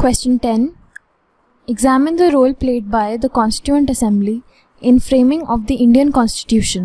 Question 10. Examine the role played by the Constituent Assembly in framing of the Indian Constitution.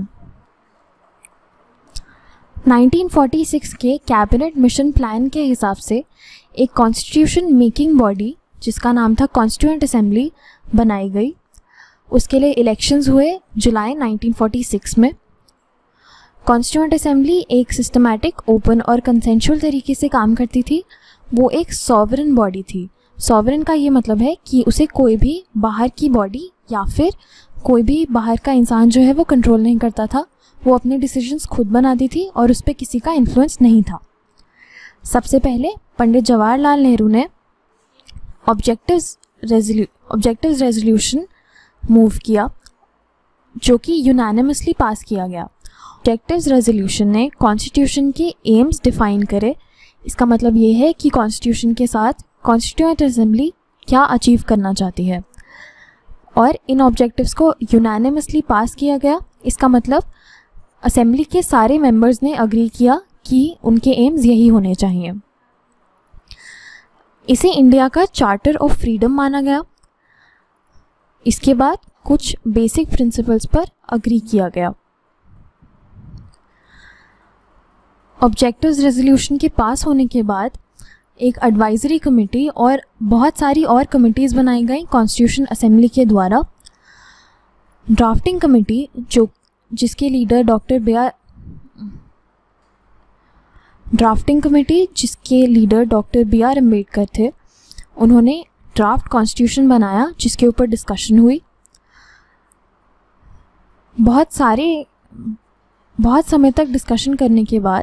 1946 के cabinet mission plan के हिसाब से एक constitution making body जिसका नाम था कॉन्स्टिट्यूएंट असेंबली बनाई गई। उसके लिए इलेक्शंस हुए जुलाई 1946 में। कॉन्स्टिट्यूएंट असेंबली एक सिस्टमैटिक, ओपन और कंसेंशुअल तरीके से काम करती थी। वो एक सॉवरेन बॉडी थी। सॉवरेन का ये मतलब है कि उसे कोई भी बाहर की बॉडी या फिर कोई भी बाहर का इंसान जो है वो कंट्रोल नहीं करता था। वो अपने डिसीजंस खुद बनाती थी और उस पर किसी का इन्फ्लुएंस नहीं था। सबसे पहले पंडित जवाहरलाल नेहरू ने ऑब्जेक्टिव्स रेजोल्यूशन मूव किया जो कि यूनानिमसली पास किया गया। ऑब्जेक्टिव्स रेजोल्यूशन ने कॉन्स्टिट्यूशन के एम्स डिफाइन करे। इसका मतलब ये है कि कॉन्स्टिट्यूशन के साथ कॉन्स्टिट्यूएंट असेंबली क्या अचीव करना चाहती है, और इन ऑब्जेक्टिव्स को यूनानिमसली पास किया गया। इसका मतलब असेंबली के सारे मेंबर्स ने अग्री किया कि उनके एम्स यही होने चाहिए। इसे इंडिया का चार्टर ऑफ फ्रीडम माना गया। इसके बाद कुछ बेसिक प्रिंसिपल्स पर अग्री किया गया। ऑब्जेक्टिव्स रेजोल्यूशन के पास होने के बाद एक एडवाइजरी कमेटी और बहुत सारी और कमिटीज़ बनाई गई कॉन्स्टिट्यूशन असेंबली के द्वारा। ड्राफ्टिंग कमेटी जिसके लीडर डॉक्टर बी.आर. अम्बेडकर थे, उन्होंने ड्राफ्ट कॉन्स्टिट्यूशन बनाया जिसके ऊपर डिस्कशन हुई। बहुत समय तक डिस्कशन करने के बाद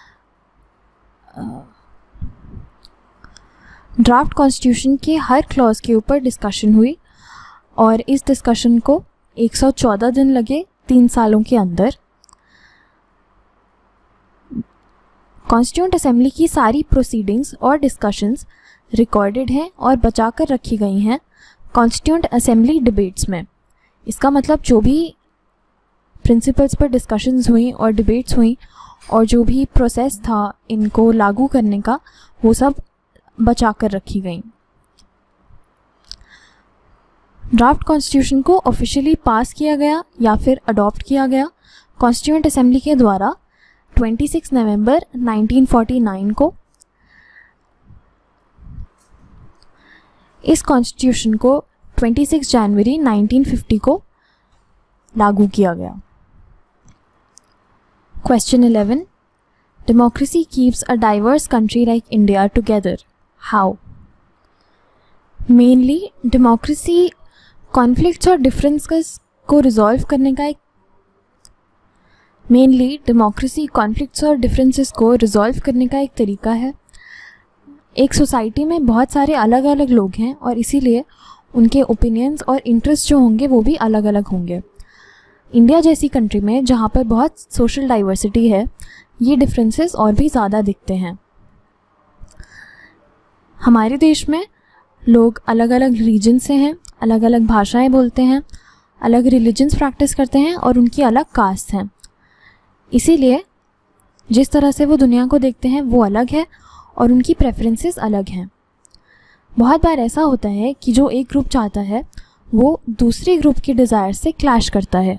ड्राफ्ट कॉन्स्टिट्यूशन के हर क्लॉज के ऊपर डिस्कशन हुई और इस डिस्कशन को 114 दिन लगे 3 सालों के अंदर। कॉन्स्टिट्यूएंट असेंबली की सारी प्रोसीडिंग्स और डिस्कशंस रिकॉर्डेड हैं और बचा कर रखी गई हैं कॉन्स्टिट्यूएंट असेंबली डिबेट्स में। इसका मतलब जो भी प्रिंसिपल्स पर डिस्कशंस हुई और डिबेट्स हुई और जो भी प्रोसेस था इनको लागू करने का, वो सब बचा कर रखी गई। ड्राफ्ट कॉन्स्टिट्यूशन को ऑफिशियली पास किया गया या फिर अडॉप्ट किया गया कॉन्स्टिट्यूएंट असेंबली के द्वारा 26 नवंबर 1949 को। इस कॉन्स्टिट्यूशन को 26 जनवरी 1950 को लागू किया गया। Question 11. Democracy keeps a diverse country like India together. How? Mainly, democracy conflicts और differences को resolve करने का एक तरीका है। एक सोसाइटी में बहुत सारे अलग अलग लोग हैं और इसीलिए उनके ओपिनियंस और इंटरेस्ट जो होंगे वो भी अलग अलग होंगे। इंडिया जैसी कंट्री में जहाँ पर बहुत सोशल डाइवर्सिटी है, ये डिफरेंसेस और भी ज़्यादा दिखते हैं। हमारे देश में लोग अलग अलग रीजन से हैं, अलग अलग भाषाएं बोलते हैं, अलग रिलीजन्स प्रैक्टिस करते हैं और उनकी अलग कास्ट हैं। इसीलिए जिस तरह से वो दुनिया को देखते हैं वो अलग है और उनकी प्रेफरेंसेस अलग हैं। बहुत बार ऐसा होता है कि जो एक ग्रुप चाहता है वो दूसरे ग्रुप के डिज़ायर से क्लैश करता है।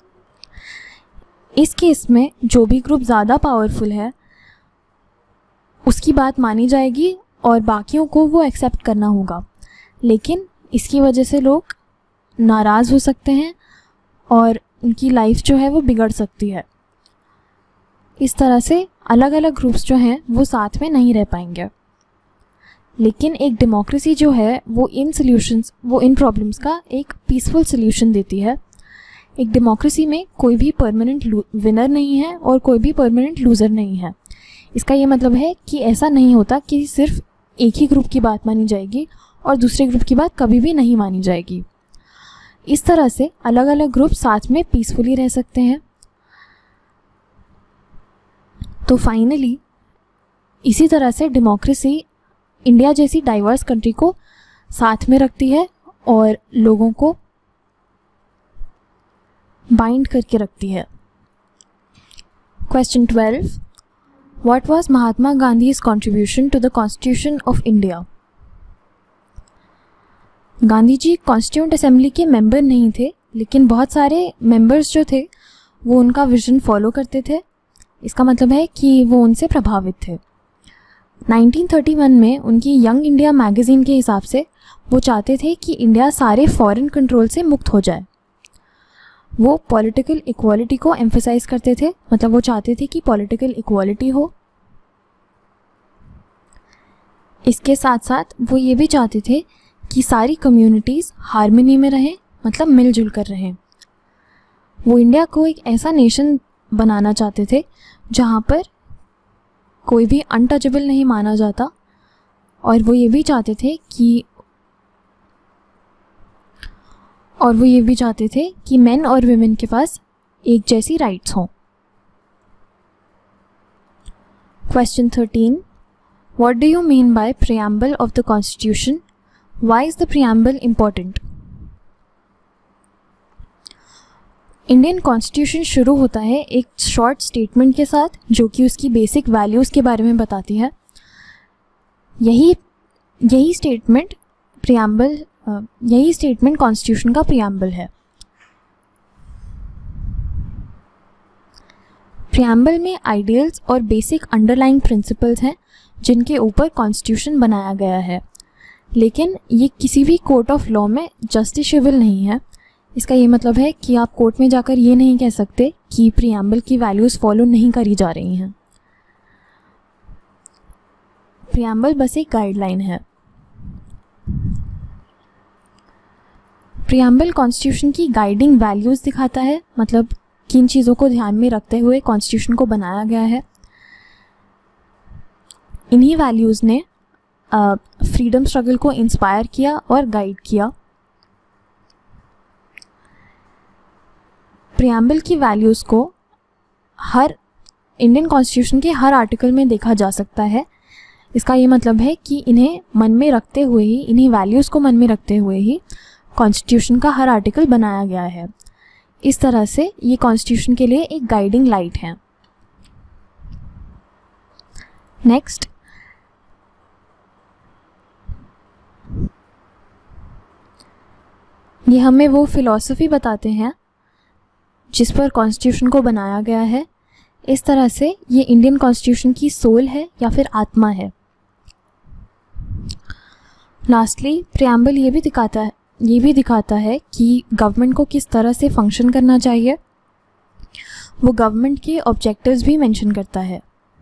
इस केस में जो भी ग्रुप ज़्यादा पावरफुल है उसकी बात मानी जाएगी और बाकियों को वो एक्सेप्ट करना होगा, लेकिन इसकी वजह से लोग नाराज़ हो सकते हैं और उनकी लाइफ जो है वो बिगड़ सकती है। इस तरह से अलग अलग ग्रुप्स जो हैं वो साथ में नहीं रह पाएंगे। लेकिन एक डेमोक्रेसी जो है वो इन प्रॉब्लम्स का एक पीसफुल सल्यूशन देती है। एक डेमोक्रेसी में कोई भी परमानेंट विनर नहीं है और कोई भी परमानेंट लूज़र नहीं है। इसका ये मतलब है कि ऐसा नहीं होता कि सिर्फ एक ही ग्रुप की बात मानी जाएगी और दूसरे ग्रुप की बात कभी भी नहीं मानी जाएगी। इस तरह से अलग अलग ग्रुप साथ में पीसफुली रह सकते हैं। तो फाइनली इसी तरह से डेमोक्रेसी इंडिया जैसी डाइवर्स कंट्री को साथ में रखती है और लोगों को बाइंड करके रखती है। Question 12. What was Mahatma Gandhi's contribution to the Constitution of India? Gandhi ji constituent assembly के मेंबर नहीं थे, लेकिन बहुत सारे मेंबर्स जो थे वो उनका विजन फॉलो करते थे। इसका मतलब है कि वो उनसे प्रभावित थे। 1931 में उनकी यंग इंडिया मैगज़ीन के हिसाब से वो चाहते थे कि इंडिया सारे फॉरेन कंट्रोल से मुक्त हो जाए। वो पॉलिटिकल इक्वालिटी को एम्फसाइज करते थे, मतलब वो चाहते थे कि पॉलिटिकल इक्वालिटी हो। इसके साथ साथ वो ये भी चाहते थे कि सारी कम्युनिटीज़ हार्मनी में रहें, मतलब मिलजुल कर रहें। वो इंडिया को एक ऐसा नेशन बनाना चाहते थे जहाँ पर कोई भी अनटचेबल नहीं माना जाता, और वो ये भी चाहते थे कि मेन और विमेन के पास एक जैसी राइट्स हों। Question 13, what do you mean by preamble of the constitution? Why is the preamble important? Indian constitution शुरू होता है एक शॉर्ट स्टेटमेंट के साथ जो कि उसकी बेसिक वैल्यूज़ के बारे में बताती है। यही स्टेटमेंट कॉन्स्टिट्यूशन का प्रियम्बल है। प्रियम्बल में आइडियल्स और बेसिक अंडरलाइंग प्रिंसिपल्स हैं जिनके ऊपर कॉन्स्टिट्यूशन बनाया गया है, लेकिन ये किसी भी कोर्ट ऑफ लॉ में जस्टिसेबल नहीं है। इसका ये मतलब है कि आप कोर्ट में जाकर ये नहीं कह सकते कि प्रियम्बल की वैल्यूज़ फॉलो नहीं करी जा रही हैं। प्रियम्बल बस एक गाइडलाइन है। प्रियम्बल कॉन्स्टिट्यूशन की गाइडिंग वैल्यूज़ दिखाता है, मतलब किन चीज़ों को ध्यान में रखते हुए कॉन्स्टिट्यूशन को बनाया गया है। इन्हीं वैल्यूज़ ने फ्रीडम स्ट्रगल को इंस्पायर किया और गाइड किया। प्रियम्बल की वैल्यूज़ को हर इंडियन कॉन्स्टिट्यूशन के हर आर्टिकल में देखा जा सकता है। इसका ये मतलब है कि इन्हीं वैल्यूज़ को मन में रखते हुए ही कॉन्स्टिट्यूशन का हर आर्टिकल बनाया गया है। इस तरह से ये कॉन्स्टिट्यूशन के लिए एक गाइडिंग लाइट है। नेक्स्ट, ये हमें वो फिलॉसफी बताते हैं जिस पर कॉन्स्टिट्यूशन को बनाया गया है। इस तरह से ये इंडियन कॉन्स्टिट्यूशन की सोल है या फिर आत्मा है। लास्टली, प्रियम्बल ये भी दिखाता है कि गवर्नमेंट को किस तरह से फंक्शन करना चाहिए। वो गवर्नमेंट के ऑब्जेक्टिव्स भी मेंशन करता है।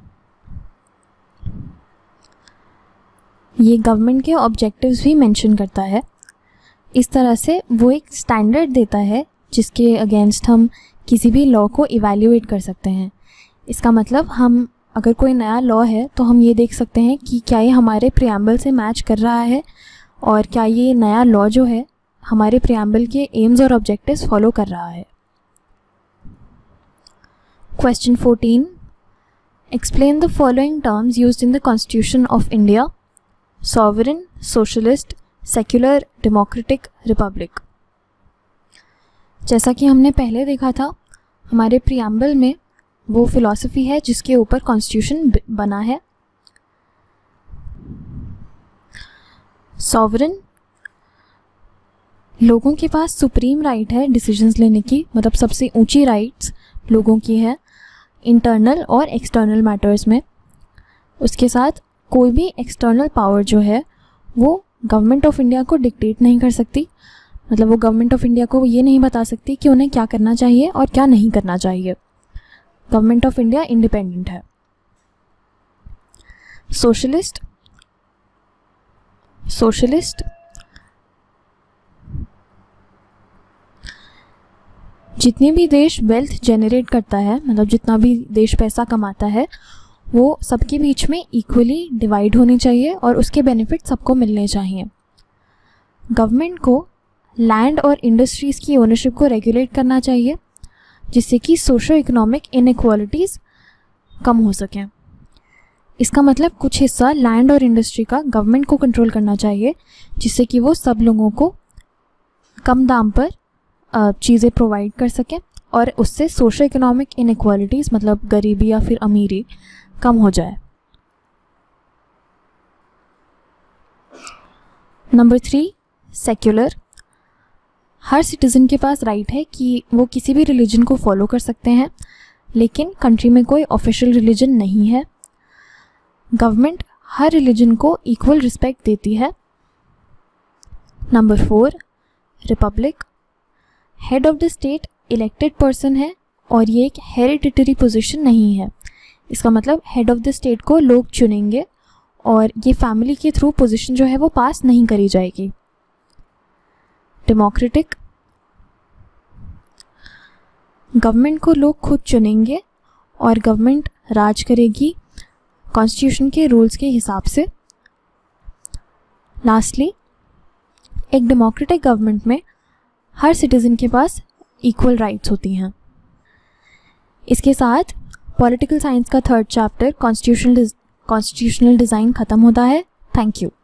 इस तरह से वो एक स्टैंडर्ड देता है जिसके अगेंस्ट हम किसी भी लॉ को इवैल्यूएट कर सकते हैं। इसका मतलब हम अगर कोई नया लॉ है तो हम ये देख सकते हैं कि क्या ये हमारे प्रियम्बल से मैच कर रहा है और क्या ये नया लॉ जो है हमारे प्रियम्बल के एम्स और ऑब्जेक्टिव्स फॉलो कर रहा है। Question 14, explain the following terms used in the constitution of India: sovereign, socialist, secular, democratic, republic. जैसा कि हमने पहले देखा था, हमारे प्रियम्बल में वो फिलॉसफी है जिसके ऊपर कॉन्स्टिट्यूशन बना है। सॉवरेन, लोगों के पास सुप्रीम राइट है डिसीजंस लेने की, मतलब सबसे ऊंची राइट्स लोगों की है इंटरनल और एक्सटर्नल मैटर्स में। उसके साथ कोई भी एक्सटर्नल पावर जो है वो गवर्नमेंट ऑफ इंडिया को डिक्टेट नहीं कर सकती, मतलब वो गवर्नमेंट ऑफ इंडिया को ये नहीं बता सकती कि उन्हें क्या करना चाहिए और क्या नहीं करना चाहिए। गवर्नमेंट ऑफ इंडिया इंडिपेंडेंट है। सोशलिस्ट, जितने भी देश वेल्थ जनरेट करता है, मतलब जितना भी देश पैसा कमाता है, वो सबके बीच में इक्वली डिवाइड होनी चाहिए और उसके बेनिफिट सबको मिलने चाहिए। गवर्नमेंट को लैंड और इंडस्ट्रीज़ की ओनरशिप को रेगुलेट करना चाहिए जिससे कि सोशो इकोनॉमिक इनइक्वालिटीज़ कम हो सकें। इसका मतलब कुछ हिस्सा लैंड और इंडस्ट्री का गवर्नमेंट को कंट्रोल करना चाहिए जिससे कि वो सब लोगों को कम दाम पर चीज़ें प्रोवाइड कर सकें और उससे सोशो इकोनॉमिक इनइक्वालिटीज़, मतलब गरीबी या फिर अमीरी, कम हो जाए। नंबर 3, सेक्युलर, हर सिटीज़न के पास राइट है कि वो किसी भी रिलीजन को फॉलो कर सकते हैं, लेकिन कंट्री में कोई ऑफिशियल रिलीजन नहीं है। गवर्नमेंट हर रिलीजन को इक्वल रिस्पेक्ट देती है। Number 4, republic, head of the state elected person है और ये एक हेरिडिटरी पोजीशन नहीं है। इसका मतलब हेड ऑफ द स्टेट को लोग चुनेंगे और ये फैमिली के थ्रू पोजीशन जो है वो पास नहीं करी जाएगी। डेमोक्रेटिक, गवर्नमेंट को लोग खुद चुनेंगे और गवर्नमेंट राज करेगी कॉन्स्टिट्यूशन के रूल्स के हिसाब से। लास्टली, एक डेमोक्रेटिक गवर्नमेंट में हर सिटीज़न के पास इक्वल राइट्स होती हैं। इसके साथ पॉलिटिकल साइंस का 3rd चैप्टर कॉन्स्टिट्यूशनल डिज़ाइन ख़त्म होता है। Thank you.